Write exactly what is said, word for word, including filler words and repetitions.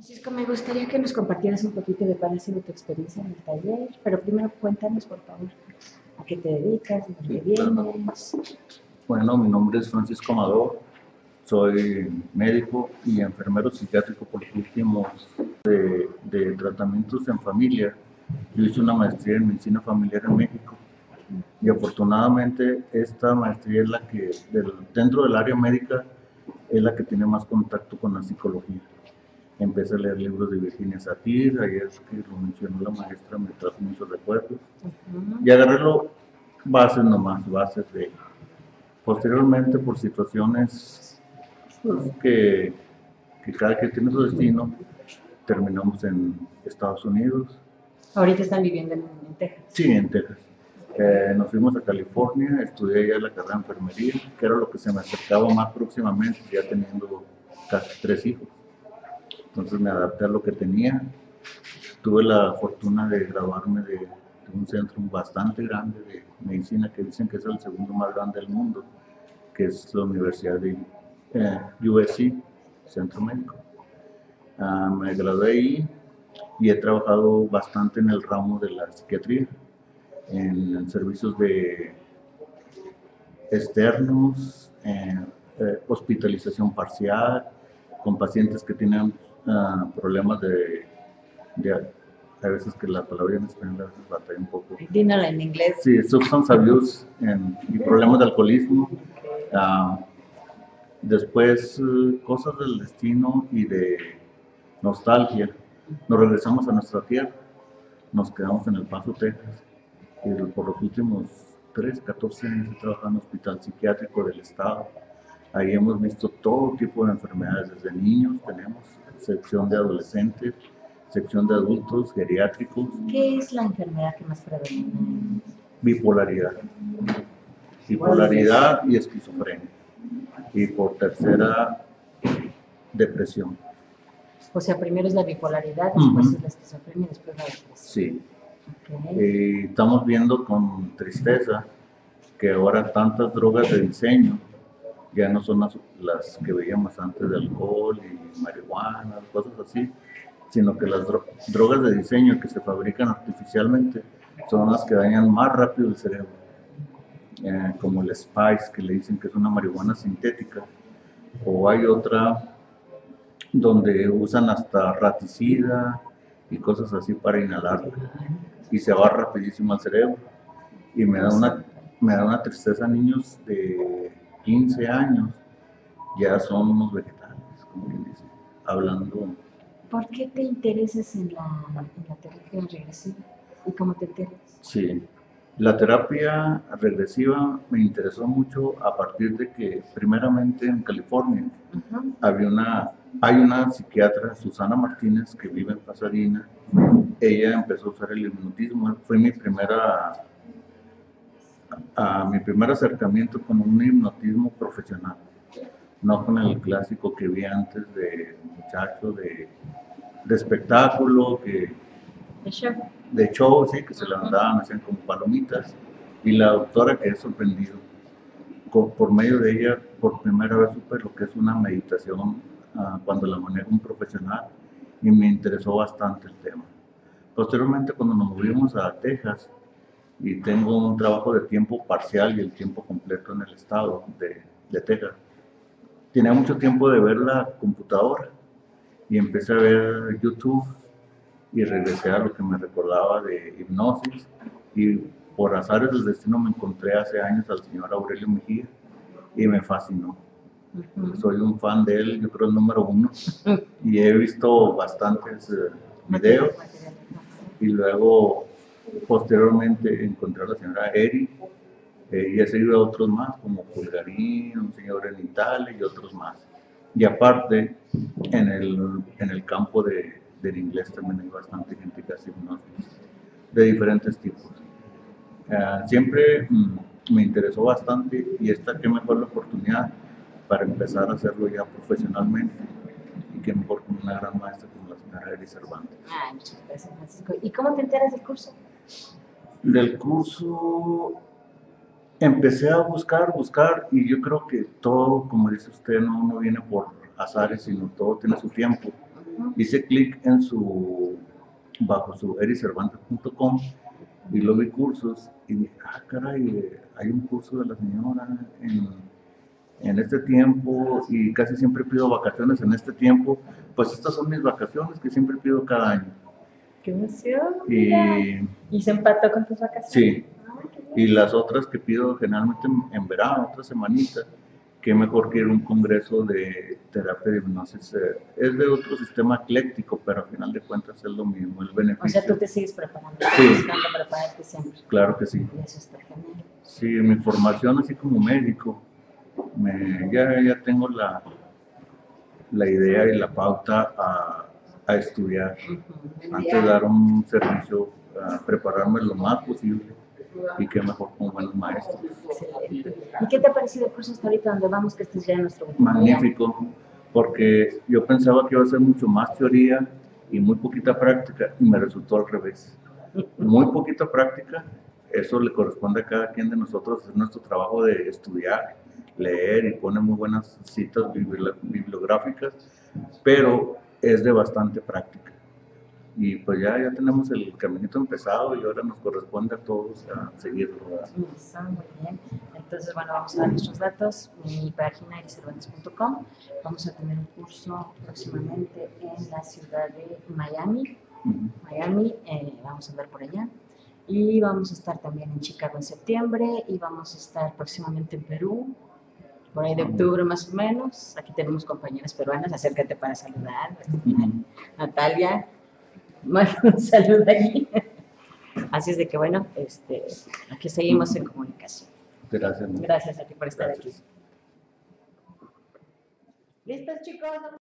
Francisco, me gustaría que nos compartieras un poquito de cuál ha sido tu experiencia en el taller, pero primero cuéntanos, por favor, a qué te dedicas, de dónde Sí, claro. vienes. Bueno, mi nombre es Francisco Amador, soy médico y enfermero psiquiátrico por los últimos de, de tratamientos en familia. Yo hice una maestría en medicina familiar en México y afortunadamente esta maestría es la que, del, dentro del área médica, es la que tiene más contacto con la psicología. Empecé a leer libros de Virginia Satir, ayer que lo mencionó la maestra me trajo muchos recuerdos, Uh-huh. y agarré lo, bases nomás, bases de ello. Posteriormente, por situaciones pues, que, que cada quien tiene su destino, terminamos en Estados Unidos. Ahorita están viviendo en, en Texas. Sí, en Texas. Eh, nos fuimos a California, estudié ya la carrera de enfermería, que era lo que se me acercaba más próximamente, ya teniendo casi tres hijos. Entonces me adapté a lo que tenía. Tuve la fortuna de graduarme de, de un centro bastante grande de medicina, que dicen que es el segundo más grande del mundo, que es la Universidad de eh, U S C, Centro Médico. Uh, me gradué ahí y he trabajado bastante en el ramo de la psiquiatría, en, en servicios de externos, eh, eh, hospitalización parcial, con pacientes que tienen uh, problemas de, de, a veces que la palabra en español a veces batalla un poco. Dímelo en inglés. Sí, substance abuse en, y problemas de alcoholismo. Uh, después, uh, cosas del destino y de nostalgia. Nos regresamos a nuestra tierra, nos quedamos en El Paso, Texas, y por los últimos trece, catorce años he trabajado en el Hospital Psiquiátrico del Estado. Ahí hemos visto todo tipo de enfermedades, desde niños tenemos sección de adolescentes, sección de adultos, geriátricos. ¿Qué es la enfermedad que más predomina? Bipolaridad. Bipolaridad y esquizofrenia. Y por tercera, depresión. O sea, primero es la bipolaridad, después uh-huh. es la esquizofrenia y después la depresión. Sí. Okay. Eh, estamos viendo con tristeza que ahora tantas drogas de diseño ya no son las, las que veíamos antes de alcohol y marihuana, cosas así, sino que las dro drogas de diseño que se fabrican artificialmente son las que dañan más rápido el cerebro, eh, como el Spice, que le dicen que es una marihuana sintética, o hay otra donde usan hasta raticida y cosas así para inhalar, y se va rapidísimo al cerebro, y me da una, me da una tristeza. Niños de quince años ya son unos vegetales, como quien dice, hablando. ¿Por qué te interesas en la, en la terapia regresiva y cómo te enteras? Sí, la terapia regresiva me interesó mucho a partir de que primeramente en California uh-huh. había una, hay una psiquiatra, Susana Martínez, que vive en Pasadena. Ella empezó a usar el hipnotismo, fue mi primera, a, mi primer acercamiento con un hipnotismo profesional, no con el clásico que vi antes de muchacho de, de espectáculo, que, de show, de show, sí, que se levantaban, hacían como palomitas, y la doctora quedé sorprendido. Por medio de ella, por primera vez supe lo que es una meditación uh, cuando la maneja un profesional, y me interesó bastante el tema. Posteriormente, cuando nos movimos a Texas, y tengo un trabajo de tiempo parcial y el tiempo completo en el estado de, de Texas, tenía mucho tiempo de ver la computadora, y empecé a ver YouTube, y regresé a lo que me recordaba de hipnosis, y por azares del destino me encontré hace años al señor Aurelio Mejía, y me fascinó. Uh-huh. Soy un fan de él, yo creo el número uno, y he visto bastantes uh, videos, y luego posteriormente encontré a la señora Eri, eh, y he seguido a otros más, como Pulgarín, un señor en Italia y otros más. Y aparte, en el, en el campo de, del inglés también hay bastante gente que hace hipnosis de diferentes tipos. Uh, siempre mm, me interesó bastante, y esta que mejor la oportunidad para empezar a hacerlo ya profesionalmente, y que mejor con una gran maestra como la señora Eri Cervantes. Ah, muchas gracias, Francisco. ¿Y cómo te enteras del curso? Del curso empecé a buscar, buscar, y yo creo que todo, como dice usted, no, no viene por azares, sino todo tiene su tiempo. Hice clic en su, bajo su eris cervantes punto com y lo vi cursos y dije, ah, caray, hay un curso de la señora en, en este tiempo y casi siempre pido vacaciones en este tiempo. Pues estas son mis vacaciones que siempre pido cada año. ¡Qué emoción! Y, ¿Y se empató con tus vacaciones? Sí. Y las otras que pido generalmente en, en verano, otra semanita, que mejor que ir a un congreso de terapia de hipnosis. Eh, es de otro sistema ecléctico, pero al final de cuentas es lo mismo, el beneficio. O sea, tú te sigues preparando, sí. buscando prepararte siempre. Claro que sí. Y eso está genial. Sí, mi formación así como médico, me, ya, ya tengo la, la idea y la pauta a, a estudiar. Uh-huh. Antes de dar un servicio, a prepararme lo más posible. Y qué mejor con buenos maestros. Excelente. ¿Y qué te ha parecido el curso hasta ahorita donde vamos, que estés ya en nuestro grupo? Magnífico, porque yo pensaba que iba a ser mucho más teoría y muy poquita práctica, y me resultó al revés. Muy poquita práctica, eso le corresponde a cada quien de nosotros, es nuestro trabajo de estudiar, leer y pone muy buenas citas bibliográficas, pero es de bastante práctica. Y pues ya, ya tenemos el caminito empezado y ahora nos corresponde a todos a seguirlo. Está muy bien. Entonces, bueno, vamos a dar nuestros datos. Mi página eris cervantes punto com. Vamos a tener un curso próximamente en la ciudad de Miami. Uh-huh. Miami, eh, vamos a andar por allá. Y vamos a estar también en Chicago en septiembre y vamos a estar próximamente en Perú, por ahí de octubre más o menos. Aquí tenemos compañeras peruanas, acércate para saludar. Uh-huh. Natalia. Bueno, un saludo allí. Así es de que, bueno, este, aquí seguimos en comunicación. Gracias. Gracias a ti por estar Gracias. aquí. ¿Listos, chicos?